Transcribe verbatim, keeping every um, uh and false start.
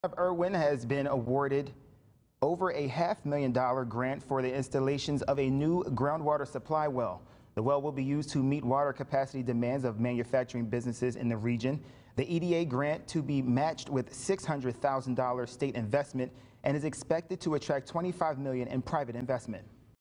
of Irwin has been awarded over a half million dollar grant for the installations of a new groundwater supply well. The well will be used to meet water capacity demands of manufacturing businesses in the region. The E D A grant to be matched with six hundred thousand dollars state investment and is expected to attract twenty-five million dollars in private investment.